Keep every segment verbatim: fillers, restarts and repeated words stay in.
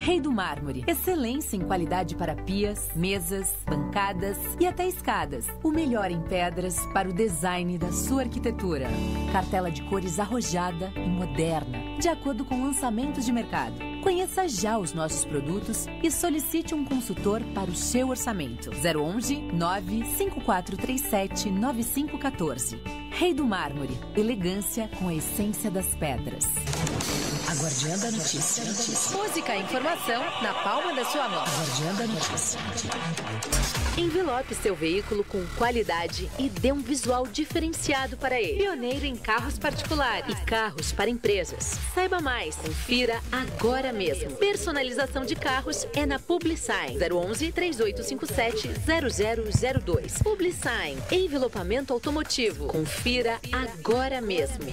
Rei do Mármore. Excelência em qualidade para pias, mesas, bancadas e até escadas. O melhor em pedras para o design da sua arquitetura. Cartela de cores arrojada e moderna, de acordo com lançamentos de mercado. Conheça já os nossos produtos e solicite um consultor para o seu orçamento. zero onze, nove cinco quatro três sete, nove cinco um quatro. Rei do Mármore. Elegância com a essência das pedras. A Guardiã da Notícia. Notícia. Música e informação na palma da sua mão. A Guardiã da Notícia. Envelope seu veículo com qualidade e dê um visual diferenciado para ele. Pioneiro em carros particulares e carros para empresas. Saiba mais, confira agora mesmo. Personalização de carros é na Publisign. zero onze, três oito cinco sete, zero zero zero dois. Publisign, envelopamento automotivo. Confira agora mesmo.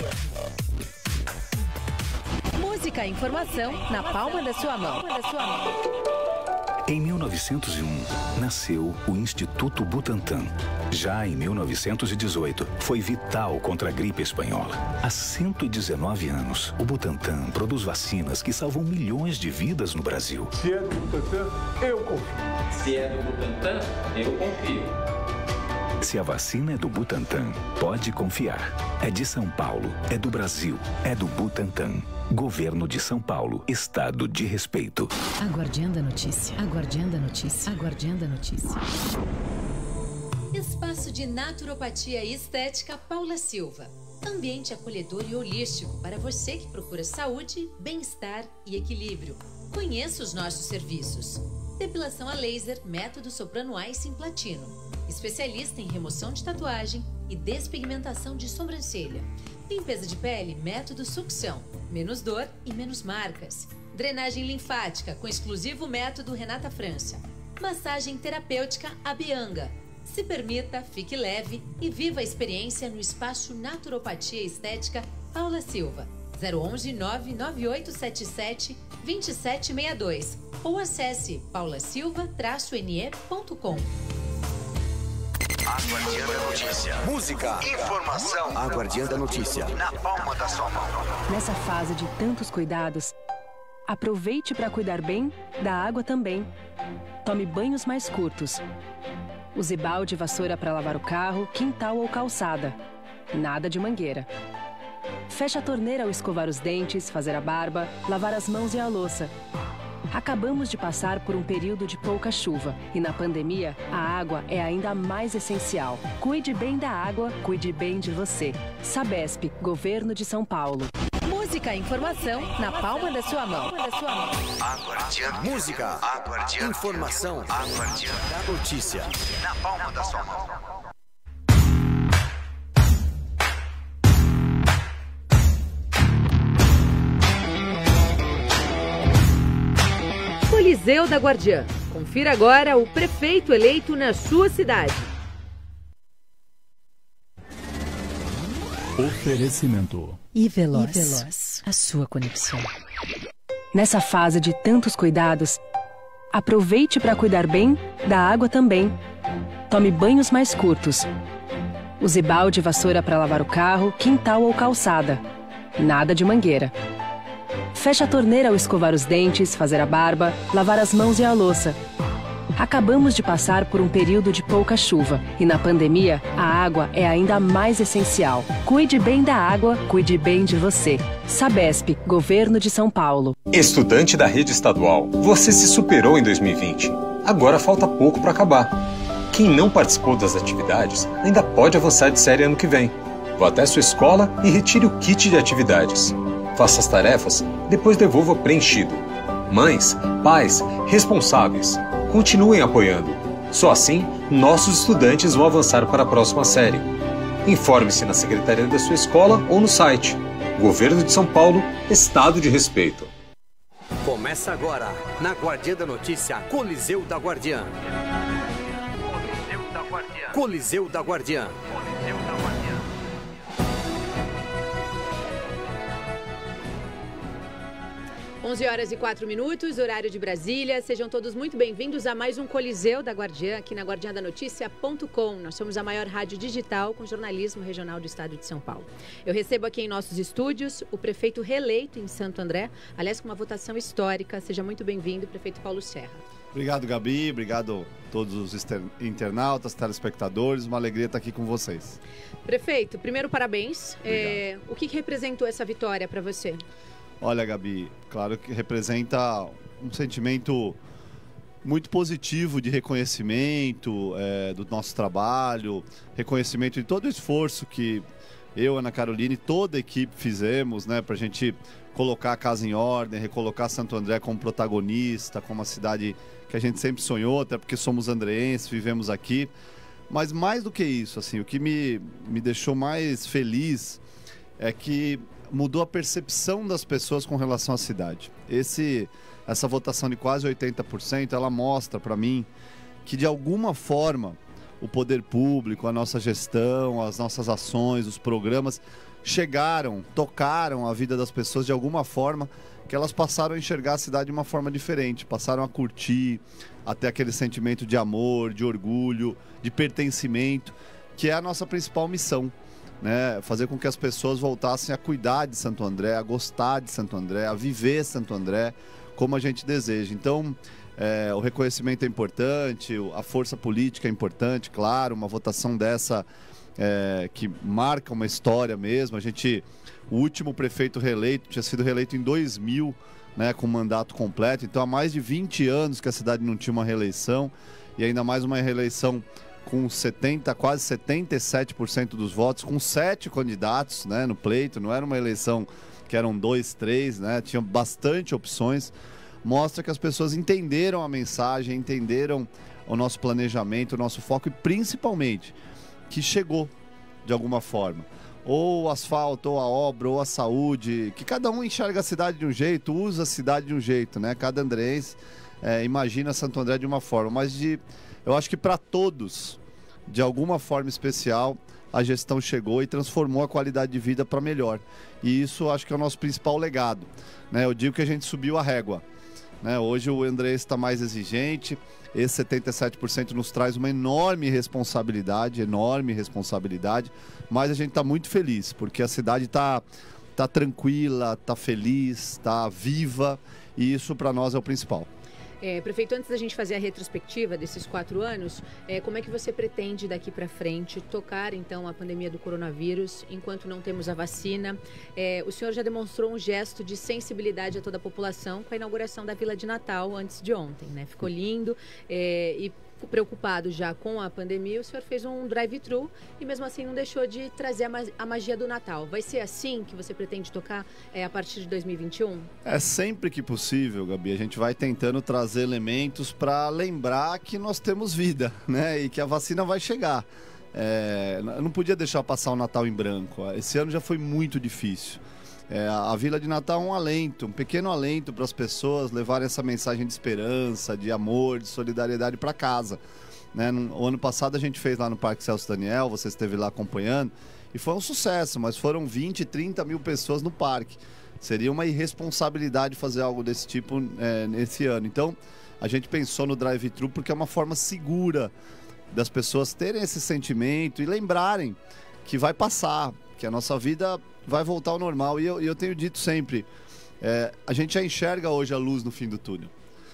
Música e informação na palma da sua mão. Em mil novecentos e um, nasceu o Instituto Butantan. Já em mil novecentos e dezoito, foi vital contra a gripe espanhola. Há cento e dezenove anos, o Butantan produz vacinas que salvam milhões de vidas no Brasil. Se é do Butantan, eu confio. Se é do Butantan, eu confio. Se a vacina é do Butantan, pode confiar. É de São Paulo, é do Brasil, é do Butantan. Governo de São Paulo, Estado de respeito. A Guardiã da Notícia. A Guardiã da Notícia. A Guardiã da Notícia. Espaço de Naturopatia e Estética Paula Silva. Ambiente acolhedor e holístico para você que procura saúde, bem-estar e equilíbrio. Conheça os nossos serviços. Depilação a laser, método Soprano Ice em platino. Especialista em remoção de tatuagem e despigmentação de sobrancelha. Limpeza de pele, método sucção. Menos dor e menos marcas. Drenagem linfática com exclusivo método Renata França. Massagem terapêutica Abianga. Se permita, fique leve e viva a experiência no espaço Naturopatia Estética Paula Silva. zero onze, nove nove oito sete sete, dois sete seis dois ou acesse paula silva traço n e ponto com. A Guardiã da Notícia. Música, informação. A Guardiã da Notícia. Na palma da sua mão. Nessa fase de tantos cuidados, aproveite para cuidar bem da água também. Tome banhos mais curtos. Use balde e vassoura para lavar o carro, quintal ou calçada. Nada de mangueira. Feche a torneira ao escovar os dentes, fazer a barba, lavar as mãos e a louça. Acabamos de passar por um período de pouca chuva e na pandemia a água é ainda mais essencial. Cuide bem da água, cuide bem de você. Sabesp, Governo de São Paulo. Música e informação na palma da sua mão. A Guardiã. Música, a Guardiã. Informação, a Guardiã da Notícia. Na palma da sua mão. Coliseu da Guardiã. Confira agora o prefeito eleito na sua cidade. Oferecimento. E Veloz. E Veloz. A sua conexão. Nessa fase de tantos cuidados, aproveite para cuidar bem da água também. Tome banhos mais curtos. Use balde e vassoura para lavar o carro, quintal ou calçada. Nada de mangueira. Feche a torneira ao escovar os dentes, fazer a barba, lavar as mãos e a louça. Acabamos de passar por um período de pouca chuva e na pandemia a água é ainda mais essencial. Cuide bem da água, cuide bem de você. Sabesp, Governo de São Paulo. Estudante da rede estadual, você se superou em dois mil e vinte. Agora falta pouco para acabar. Quem não participou das atividades ainda pode avançar de série ano que vem. Vá até sua escola e retire o kit de atividades. Faça as tarefas, depois devolva preenchido. Mães, pais, responsáveis, continuem apoiando. Só assim, nossos estudantes vão avançar para a próxima série. Informe-se na secretaria da sua escola ou no site. Governo de São Paulo, Estado de respeito. Começa agora, na Guardiã da Notícia, Coliseu da Guardiã. Coliseu da Guardiã. Coliseu da Guardiã. Coliseu da Guardiã. onze horas e quatro minutos, horário de Brasília. Sejam todos muito bem-vindos a mais um Coliseu da Guardiã, aqui na guardiã da notícia ponto com. Nós somos a maior rádio digital com jornalismo regional do estado de São Paulo. Eu recebo aqui em nossos estúdios o prefeito reeleito em Santo André, aliás, com uma votação histórica. Seja muito bem-vindo, prefeito Paulo Serra. Obrigado, Gabi. Obrigado a todos os internautas, telespectadores. Uma alegria estar aqui com vocês. Prefeito, primeiro, parabéns. É, o que representou essa vitória para você? Olha, Gabi, claro que representa um sentimento muito positivo de reconhecimento é, do nosso trabalho, reconhecimento de todo o esforço que eu, Ana Carolina e toda a equipe fizemos, né, para a gente colocar a casa em ordem, recolocar Santo André como protagonista, como uma cidade que a gente sempre sonhou, até porque somos andreenses, vivemos aqui. Mas mais do que isso, assim, o que me, me deixou mais feliz é que mudou a percepção das pessoas com relação à cidade. Esse, essa votação de quase oitenta por cento, ela mostra para mim que de alguma forma o poder público, a nossa gestão, as nossas ações, os programas chegaram, tocaram a vida das pessoas de alguma forma, que elas passaram a enxergar a cidade de uma forma diferente, passaram a curtir, a ter aquele sentimento de amor, de orgulho, de pertencimento, que é a nossa principal missão. Né, fazer com que as pessoas voltassem a cuidar de Santo André, a gostar de Santo André, a viver Santo André como a gente deseja. Então, é, o reconhecimento é importante, a força política é importante, claro, uma votação dessa é, que marca uma história mesmo. A gente, o último prefeito reeleito tinha sido reeleito em dois mil, né, com mandato completo, então há mais de vinte anos que a cidade não tinha uma reeleição, e ainda mais uma reeleição com setenta, quase setenta e sete por cento dos votos, com sete candidatos, né, no pleito. Não era uma eleição que eram dois, três, né, tinha bastante opções. Mostra que as pessoas entenderam a mensagem, entenderam o nosso planejamento, o nosso foco e principalmente que chegou de alguma forma. Ou o asfalto, ou a obra, ou a saúde, que cada um enxerga a cidade de um jeito, usa a cidade de um jeito, né? Cada andreense é, imagina Santo André de uma forma, mas de... Eu acho que para todos, de alguma forma especial, a gestão chegou e transformou a qualidade de vida para melhor. E isso acho que é o nosso principal legado. Né? Eu digo que a gente subiu a régua. Né? Hoje o andreense está mais exigente, esse setenta e sete por cento nos traz uma enorme responsabilidade, enorme responsabilidade, mas a gente está muito feliz, porque a cidade está tá tranquila, está feliz, está viva, e isso para nós é o principal. É, prefeito, antes da gente fazer a retrospectiva desses quatro anos, é, como é que você pretende daqui para frente tocar então a pandemia do coronavírus enquanto não temos a vacina? É, o senhor já demonstrou um gesto de sensibilidade a toda a população com a inauguração da Vila de Natal antes de ontem, né? Ficou lindo é, e preocupado já com a pandemia, o senhor fez um drive-thru e mesmo assim não deixou de trazer a, ma a magia do Natal. Vai ser assim que você pretende tocar é, a partir de dois mil e vinte e um? É sempre que possível, Gabi. A gente vai tentando trazer elementos para lembrar que nós temos vida, né? E que a vacina vai chegar. É, eu não podia deixar passar o Natal em branco. Esse ano já foi muito difícil. É, a Vila de Natal é um alento, um pequeno alento para as pessoas levarem essa mensagem de esperança, de amor, de solidariedade para casa. Né? No, o ano passado a gente fez lá no Parque Celso Daniel, você esteve lá acompanhando, e foi um sucesso, mas foram vinte, trinta mil pessoas no parque. Seria uma irresponsabilidade fazer algo desse tipo é, nesse ano. Então, a gente pensou no drive-thru porque é uma forma segura das pessoas terem esse sentimento e lembrarem que vai passar, que a nossa vida vai voltar ao normal. E eu, eu tenho dito sempre, é, a gente já enxerga hoje a luz no fim do túnel.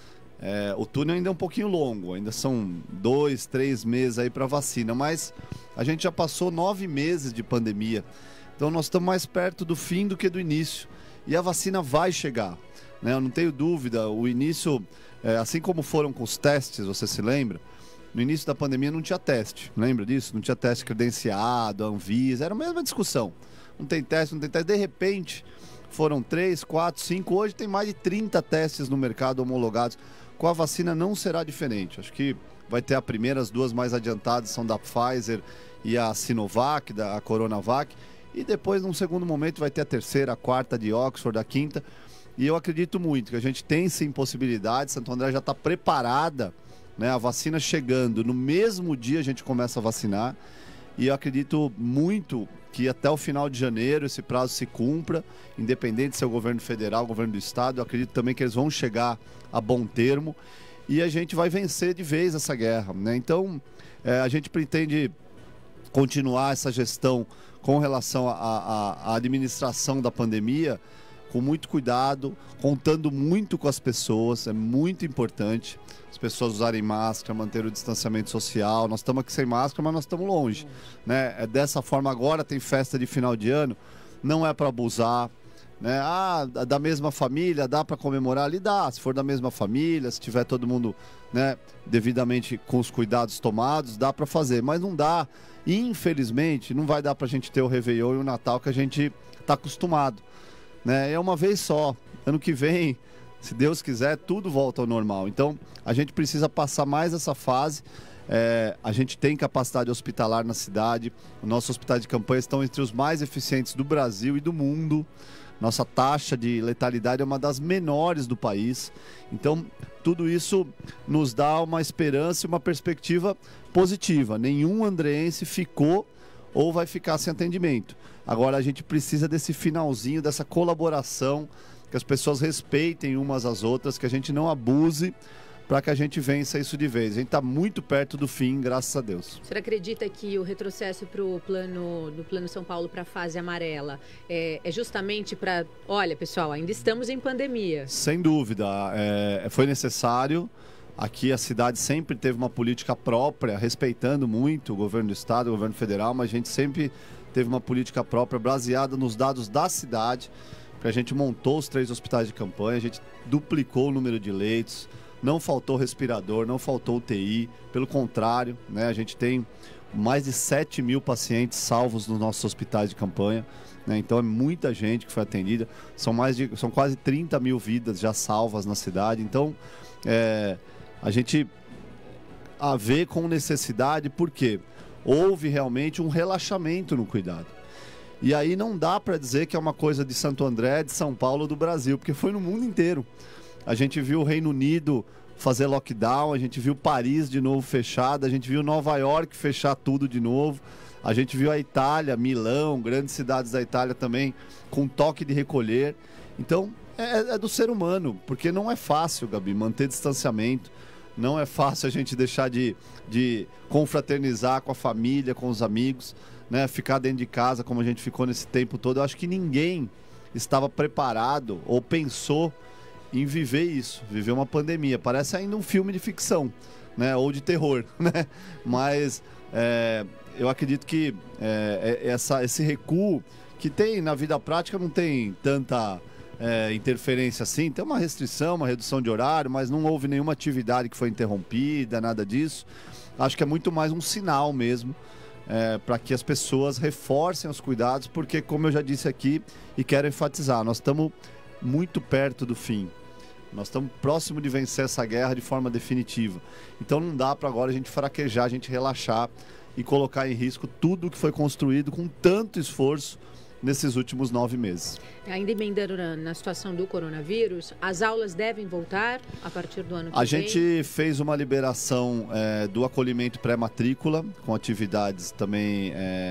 É, o túnel ainda é um pouquinho longo, ainda são dois, três meses aí para vacina, mas a gente já passou nove meses de pandemia. Então nós estamos mais perto do fim do que do início. E a vacina vai chegar, né? Eu não tenho dúvida, o início, é, assim como foram com os testes, você se lembra? No início da pandemia não tinha teste, lembra disso? Não tinha teste credenciado, Anvisa, era a mesma discussão. Não tem teste, não tem teste. De repente, foram três, quatro, cinco. Hoje tem mais de trinta testes no mercado homologados. Com a vacina não será diferente. Acho que vai ter a primeira, as duas mais adiantadas são da Pfizer e a Sinovac, da a Coronavac. E depois, num segundo momento, vai ter a terceira, a quarta de Oxford, a quinta. E eu acredito muito que a gente tem sim possibilidade. Santo André já está preparada, né? A vacina chegando, no mesmo dia a gente começa a vacinar. e eu acredito muito que até o final de janeiro esse prazo se cumpra, independente se é o governo federal, o governo do estado. Eu acredito também que eles vão chegar a bom termo e a gente vai vencer de vez essa guerra, né? Então, é, a gente pretende continuar essa gestão com relação à administração da pandemia com muito cuidado, contando muito com as pessoas, é muito importante as pessoas usarem máscara, manter o distanciamento social. Nós estamos aqui sem máscara, mas nós estamos longe, né? É dessa forma. Agora tem festa de final de ano, não é para abusar, né? Ah, da mesma família, dá para comemorar ali? Dá, se for da mesma família, se tiver todo mundo, né, devidamente com os cuidados tomados, dá para fazer, mas não dá, infelizmente, não vai dar para a gente ter o Réveillon e o Natal que a gente está acostumado, né? É uma vez só, ano que vem, se Deus quiser, tudo volta ao normal. Então, a gente precisa passar mais essa fase. É, a gente tem capacidade hospitalar na cidade. Os nossos hospitais de campanha estão entre os mais eficientes do Brasil e do mundo. Nossa taxa de letalidade é uma das menores do país. Então, tudo isso nos dá uma esperança e uma perspectiva positiva. Nenhum andreense ficou ou vai ficar sem atendimento. Agora, a gente precisa desse finalzinho, dessa colaboração, que as pessoas respeitem umas às outras, que a gente não abuse, para que a gente vença isso de vez. A gente está muito perto do fim, graças a Deus. O senhor acredita que o retrocesso para o plano, do Plano São Paulo para a fase amarela é, é justamente para... Olha, pessoal, ainda estamos em pandemia. Sem dúvida. É, foi necessário. Aqui a cidade sempre teve uma política própria, respeitando muito o governo do estado, o governo federal, mas a gente sempre teve uma política própria, baseada nos dados da cidade. A gente montou os três hospitais de campanha, a gente duplicou o número de leitos, não faltou respirador, não faltou U T I, pelo contrário, né, a gente tem mais de sete mil pacientes salvos nos nossos hospitais de campanha, né, então é muita gente que foi atendida, são, mais de, são quase trinta mil vidas já salvas na cidade. Então, é, a gente a ver com necessidade, porque houve realmente um relaxamento no cuidado. E aí não dá para dizer que é uma coisa de Santo André, de São Paulo, do Brasil, porque foi no mundo inteiro. A gente viu o Reino Unido fazer lockdown, a gente viu Paris de novo fechada, a gente viu Nova York fechar tudo de novo, a gente viu a Itália, Milão, grandes cidades da Itália também, com toque de recolher. Então, é, é do ser humano, porque não é fácil, Gabi, manter distanciamento, não é fácil a gente deixar de, de confraternizar com a família, com os amigos, né, ficar dentro de casa como a gente ficou nesse tempo todo. Eu acho que ninguém estava preparado ou pensou em viver isso, viver uma pandemia. Parece ainda um filme de ficção, né, ou de terror, né? Mas é, eu acredito que é, essa, esse recuo que tem na vida prática não tem tanta é, interferência assim. Tem uma restrição, uma redução de horário, mas não houve nenhuma atividade que foi interrompida, nada disso. Acho que é muito mais um sinal mesmo, É, para que as pessoas reforcem os cuidados, porque, como eu já disse aqui e quero enfatizar, nós estamos muito perto do fim. Nós estamos próximo de vencer essa guerra de forma definitiva. Então não dá para agora a gente fraquejar, a gente relaxar e colocar em risco tudo que foi construído com tanto esforço nesses últimos nove meses. Ainda emendando na, na situação do coronavírus, as aulas devem voltar a partir do ano que a vem? A gente fez uma liberação é, do acolhimento pré-matrícula, com atividades também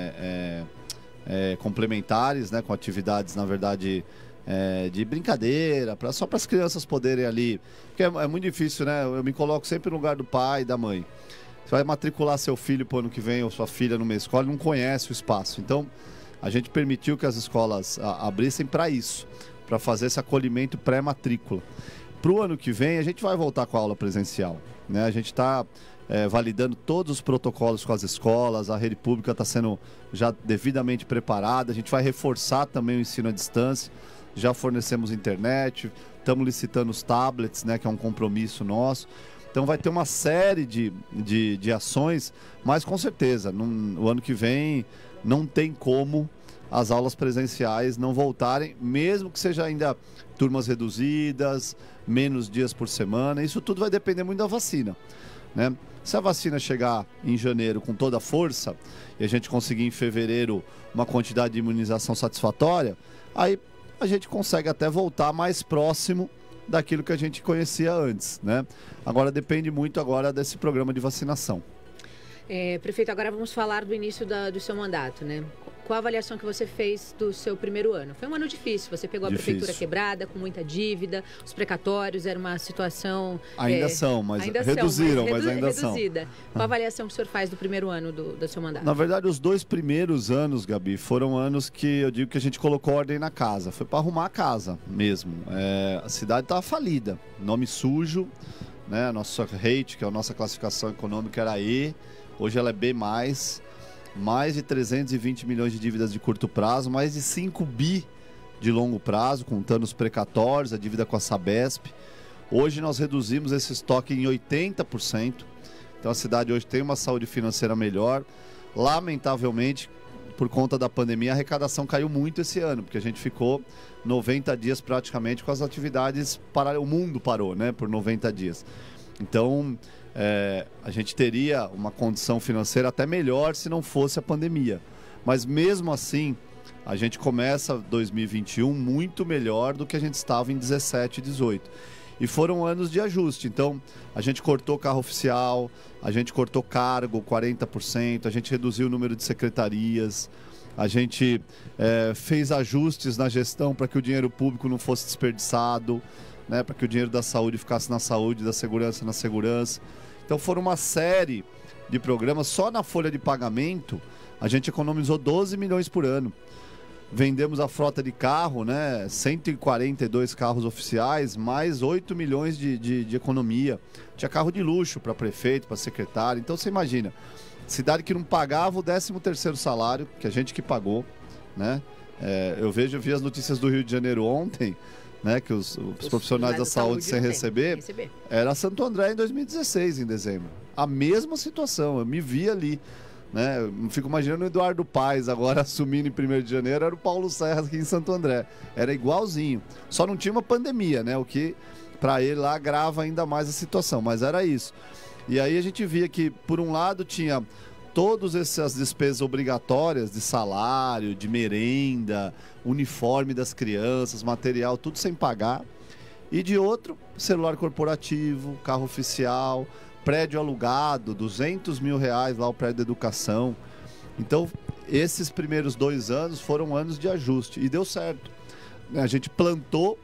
é, é, é, complementares, né, com atividades, na verdade, é, de brincadeira, pra, só para as crianças poderem ali, porque é, é muito difícil, né? Eu me coloco sempre no lugar do pai e da mãe. Você vai matricular seu filho para o ano que vem ou sua filha numa escola e não conhece o espaço. Então, a gente permitiu que as escolas a, abrissem para isso, para fazer esse acolhimento pré-matrícula. Para o ano que vem, a gente vai voltar com a aula presencial, né? A gente está é, validando todos os protocolos com as escolas, a rede pública está sendo já devidamente preparada, a gente vai reforçar também o ensino à distância, já fornecemos internet, estamos licitando os tablets, né, que é um compromisso nosso. Então vai ter uma série de, de, de ações, mas com certeza, no, o ano que vem não tem como as aulas presenciais não voltarem, mesmo que seja ainda turmas reduzidas, menos dias por semana. Isso tudo vai depender muito da vacina, né? Se a vacina chegar em janeiro com toda a força e a gente conseguir em fevereiro uma quantidade de imunização satisfatória, aí a gente consegue até voltar mais próximo daquilo que a gente conhecia antes, né? Agora depende muito agora desse programa de vacinação. É, prefeito, agora vamos falar do início da, do seu mandato, né? Qual a avaliação que você fez do seu primeiro ano? Foi um ano difícil, você pegou a Difícil. prefeitura quebrada, com muita dívida, os precatórios, era uma situação... Ainda é, são, mas ainda reduziram, são, mas, mas ainda reduzida. são. Qual a avaliação que o senhor faz do primeiro ano do, do seu mandato? Na verdade, os dois primeiros anos, Gabi, foram anos que eu digo que a gente colocou ordem na casa. Foi para arrumar a casa mesmo. É, a cidade estava falida, nome sujo, né? A nossa rate, que é a nossa classificação econômica, era E, hoje ela é B mais. Mais de trezentos e vinte milhões de dívidas de curto prazo, mais de cinco bi de longo prazo, contando os precatórios, a dívida com a Sabesp. Hoje nós reduzimos esse estoque em oitenta por cento. Então a cidade hoje tem uma saúde financeira melhor. Lamentavelmente, por conta da pandemia, a arrecadação caiu muito esse ano, porque a gente ficou noventa dias praticamente com as atividades, para... o mundo parou, né, por noventa dias. Então... É, a gente teria uma condição financeira até melhor se não fosse a pandemia. Mas mesmo assim, a gente começa dois mil e vinte e um muito melhor do que a gente estava em dezessete e dezoito. E foram anos de ajuste. Então, a gente cortou carro oficial, a gente cortou cargo quarenta por cento, a gente reduziu o número de secretarias, a gente é, fez ajustes na gestão para que o dinheiro público não fosse desperdiçado, né, para que o dinheiro da saúde ficasse na saúde, da segurança na segurança. Então foram uma série de programas. Só na folha de pagamento a gente economizou doze milhões por ano. Vendemos a frota de carro, né? cento e quarenta e dois carros oficiais, mais oito milhões de, de, de economia. Tinha carro de luxo para prefeito, para secretário. Então você imagina, cidade que não pagava o décimo terceiro salário, que a gente que pagou, né? É, eu vejo, eu vi as notícias do Rio de Janeiro ontem, né, que os, os, os profissionais da saúde, saúde sem receber, receber, era Santo André em dois mil e dezesseis, em dezembro. A mesma situação, eu me vi ali, né, eu fico imaginando o Eduardo Paes agora assumindo em primeiro de janeiro, era o Paulo Serra aqui em Santo André. Era igualzinho, só não tinha uma pandemia, né, o que para ele lá agrava ainda mais a situação, mas era isso. E aí a gente via que, por um lado, tinha todas essas despesas obrigatórias de salário, de merenda, uniforme das crianças, material, tudo sem pagar. E de outro, celular corporativo, carro oficial, prédio alugado, duzentos mil reais lá o prédio da educação. Então, esses primeiros dois anos foram anos de ajuste e deu certo. A gente plantou,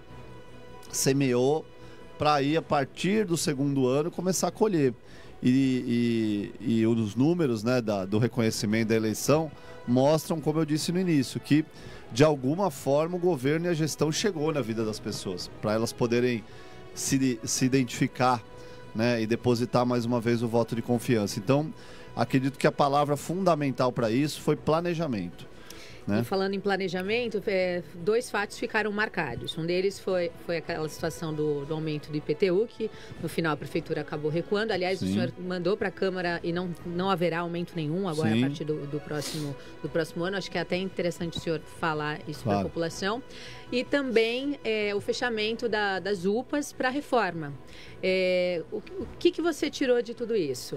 semeou, para aí, a partir do segundo ano, começar a colher. E, e, e os números, né, da, do reconhecimento da eleição mostram, como eu disse no início, que de alguma forma o governo e a gestão chegou na vida das pessoas, para elas poderem se, se identificar, né, e depositar mais uma vez o voto de confiança. Então, acredito que a palavra fundamental para isso foi planejamento. Né? E falando em planejamento, é, dois fatos ficaram marcados. Um deles foi, foi aquela situação do, do aumento do I P T U, que no final a prefeitura acabou recuando. Aliás, Sim. o senhor mandou para a Câmara e não, não haverá aumento nenhum agora Sim. a partir do, do, próximo, do próximo ano. Acho que é até interessante o senhor falar isso claro. para a população. E também é, o fechamento da, das U P As para a reforma. É, o, o que, que você tirou de tudo isso?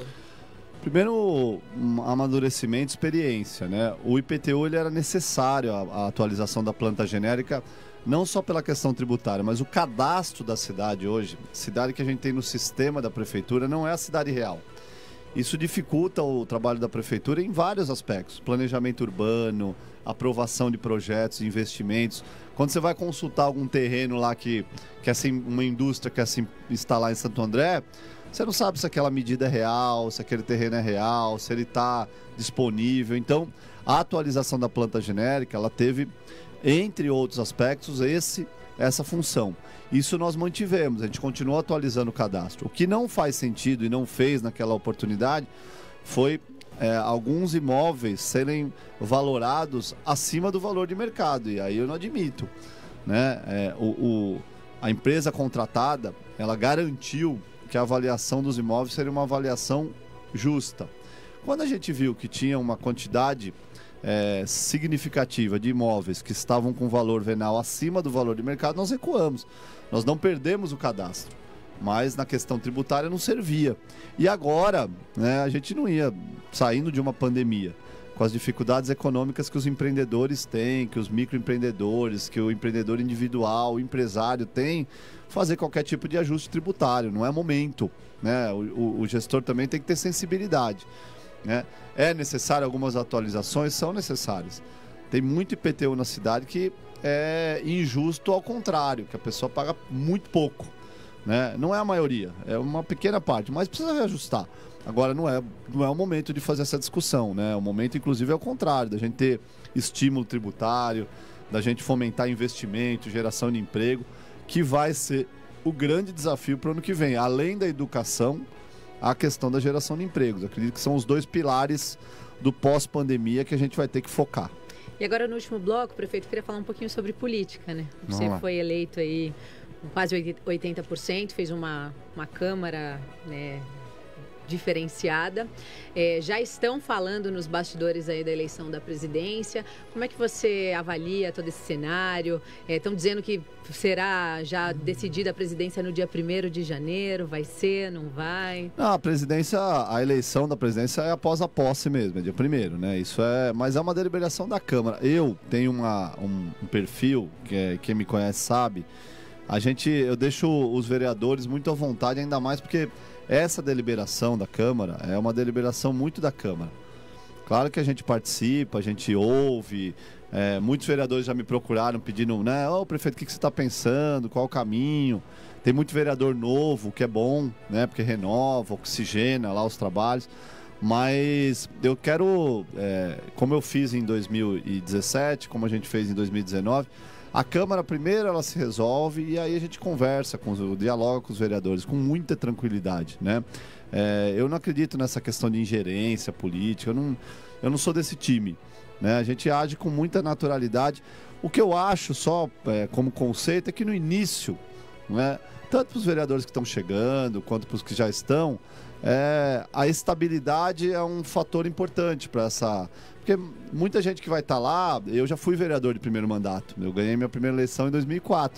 Primeiro, um amadurecimento, experiência, né? O I P T U ele era necessário, a, a atualização da planta genérica, não só pela questão tributária, mas o cadastro da cidade hoje, cidade que a gente tem no sistema da prefeitura, não é a cidade real. Isso dificulta o trabalho da prefeitura em vários aspectos. Planejamento urbano, aprovação de projetos, investimentos. Quando você vai consultar algum terreno lá que, que assim, uma indústria quer se instalar em Santo André, você não sabe se aquela medida é real, se aquele terreno é real, se ele está disponível. Então, a atualização da planta genérica, ela teve, entre outros aspectos, esse, essa função. Isso nós mantivemos, a gente continuou atualizando o cadastro. O que não faz sentido e não fez naquela oportunidade foi é, alguns imóveis serem valorados acima do valor de mercado, e aí eu não admito. Né? É, o, o, a empresa contratada, ela garantiu que a avaliação dos imóveis seria uma avaliação justa. Quando a gente viu que tinha uma quantidade é, significativa de imóveis que estavam com valor venal acima do valor de mercado, nós recuamos. Nós não perdemos o cadastro, mas na questão tributária não servia. E agora, né, a gente não ia saindo de uma pandemia, com as dificuldades econômicas que os empreendedores têm, que os microempreendedores, que o empreendedor individual, o empresário tem, fazer qualquer tipo de ajuste tributário, não é momento, né? O, o, o gestor também tem que ter sensibilidade. né? É necessário algumas atualizações? São necessárias. Tem muito I P T U na cidade que é injusto ao contrário, que a pessoa paga muito pouco, né? Não é a maioria, é uma pequena parte, mas precisa reajustar. Agora não é, não é o momento de fazer essa discussão, né? O momento, inclusive, é o contrário, da gente ter estímulo tributário, da gente fomentar investimento, geração de emprego, que vai ser o grande desafio para o ano que vem. Além da educação, a questão da geração de empregos. Eu acredito que são os dois pilares do pós-pandemia que a gente vai ter que focar. E agora, no último bloco, prefeito, queria falar um pouquinho sobre política, né? Você foi eleito aí com quase oitenta por cento, fez uma, uma Câmara, né, diferenciada. É, já estão falando nos bastidores aí da eleição da presidência. Como é que você avalia todo esse cenário? É, estão dizendo que será já decidida a presidência no dia primeiro de janeiro. Vai ser, não vai? Não, a presidência, a eleição da presidência é após a posse mesmo, é dia primeiro, né? Isso é, mas é uma deliberação da Câmara. Eu tenho uma, um, um perfil, que é, quem me conhece sabe, a gente, eu deixo os vereadores muito à vontade, ainda mais porque essa deliberação da Câmara é uma deliberação muito da Câmara. Claro que a gente participa, a gente ouve, é, muitos vereadores já me procuraram pedindo, né, ô prefeito, o que, que você está pensando, qual o caminho? Tem muito vereador novo, que é bom, né, porque renova, oxigena lá os trabalhos, mas eu quero, é, como eu fiz em dois mil e dezessete, como a gente fez em dois mil e dezenove, a Câmara primeiro ela se resolve e aí a gente conversa, com os, dialoga com os vereadores com muita tranquilidade, né? É, eu não acredito nessa questão de ingerência política, eu não, eu não sou desse time, né? A gente age com muita naturalidade. O que eu acho só é, como conceito é que no início, né, tanto para os vereadores que estão chegando quanto para os que já estão, é, a estabilidade é um fator importante para essa... Porque muita gente que vai estar lá, eu já fui vereador de primeiro mandato, eu ganhei minha primeira eleição em dois mil e quatro.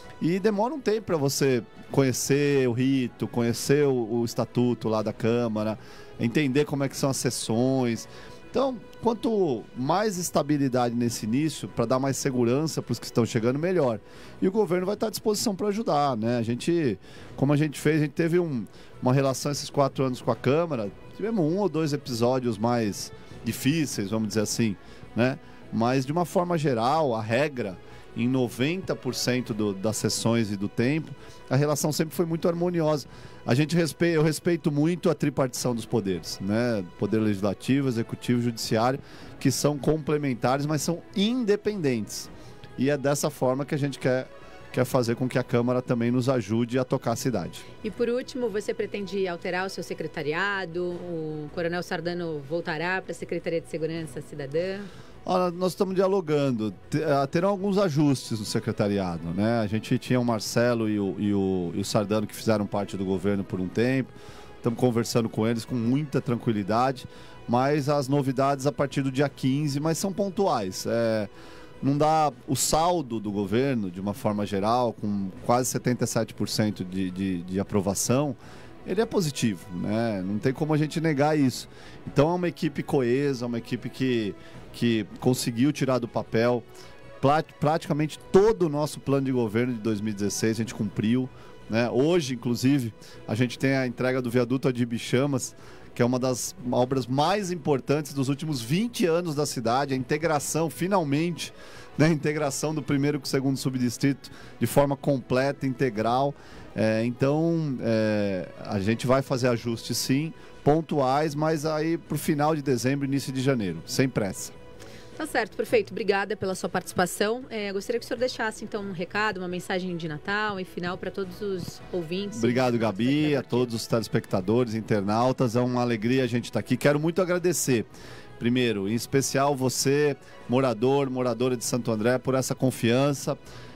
E demora um tempo para você conhecer o rito, conhecer o, o estatuto lá da Câmara, entender como é que são as sessões. Então, quanto mais estabilidade nesse início, para dar mais segurança para os que estão chegando, melhor. E o governo vai estar à disposição para ajudar, né? A gente, como a gente fez, a gente teve um, uma relação esses quatro anos com a Câmara, tivemos um ou dois episódios mais difíceis, vamos dizer assim, né? Mas de uma forma geral, a regra, em noventa por cento do, das sessões e do tempo, a relação sempre foi muito harmoniosa. A gente respeita, eu respeito muito a tripartição dos poderes, né? Poder legislativo, executivo e judiciário, que são complementares, mas são independentes. E é dessa forma que a gente quer quer fazer com que a Câmara também nos ajude a tocar a cidade. E por último, você pretende alterar o seu secretariado? O Coronel Sardano voltará para a Secretaria de Segurança Cidadã? Olha, nós estamos dialogando. Terão alguns ajustes no secretariado, né? A gente tinha o Marcelo e o, e o, e o Sardano que fizeram parte do governo por um tempo. Estamos conversando com eles com muita tranquilidade, mas as novidades a partir do dia quinze, mas são pontuais. É... Não dá o saldo do governo, de uma forma geral, com quase setenta e sete por cento de, de, de aprovação, ele é positivo, né? Não tem como a gente negar isso. Então é uma equipe coesa, uma equipe que, que conseguiu tirar do papel praticamente todo o nosso plano de governo de dois mil e dezesseis, a gente cumpriu, né? Hoje, inclusive, a gente tem a entrega do viaduto Adib Chamas, que é uma das obras mais importantes dos últimos vinte anos da cidade, a integração, finalmente, né, a integração do primeiro com o segundo subdistrito de forma completa, integral. É, então, é, a gente vai fazer ajustes, sim, pontuais, mas aí para o final de dezembro, início de janeiro, sem pressa. Tá certo, perfeito. Obrigada pela sua participação. É, gostaria que o senhor deixasse, então, um recado, uma mensagem de Natal e final para todos os ouvintes. Obrigado, Gabi, a todos os telespectadores, internautas. É uma alegria a gente estar aqui. Quero muito agradecer, primeiro, em especial você, morador, moradora de Santo André, por essa confiança.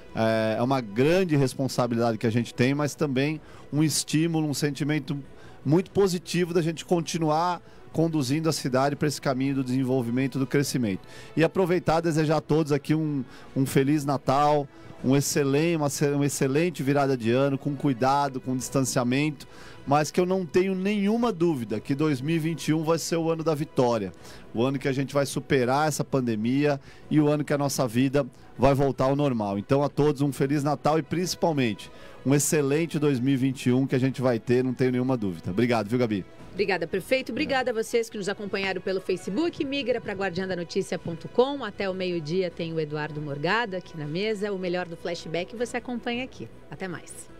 É uma grande responsabilidade que a gente tem, mas também um estímulo, um sentimento muito positivo da gente continuar conduzindo a cidade para esse caminho do desenvolvimento e do crescimento. E aproveitar e desejar a todos aqui um, um Feliz Natal, um excelente, uma, uma excelente virada de ano, com cuidado, com distanciamento, mas que eu não tenho nenhuma dúvida que dois mil e vinte e um vai ser o ano da vitória, o ano que a gente vai superar essa pandemia e o ano que a nossa vida vai voltar ao normal. Então a todos um Feliz Natal e principalmente um excelente dois mil e vinte e um que a gente vai ter, não tenho nenhuma dúvida. Obrigado, viu, Gabi? Obrigada, prefeito. Obrigada a vocês que nos acompanharam pelo Facebook. Migra para guardiã da notícia ponto com. Até o meio-dia tem o Eduardo Morgado aqui na mesa. O melhor do Flashback você acompanha aqui. Até mais.